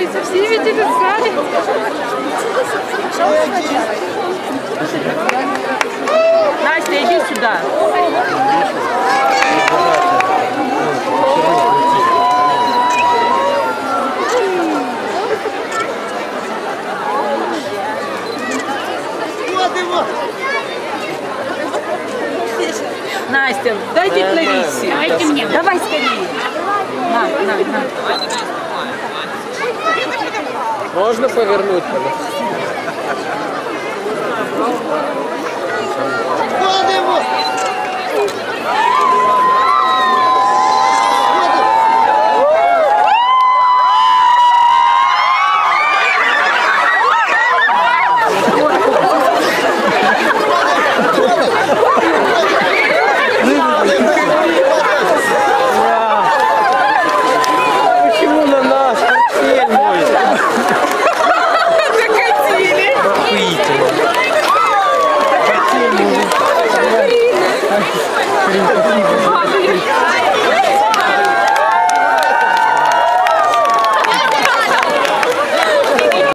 со всеми тебе сзади. Настя, иди сюда. Настя, дайте Кларисе. Давайте мне. Давай скорее. На. Можно повернуть?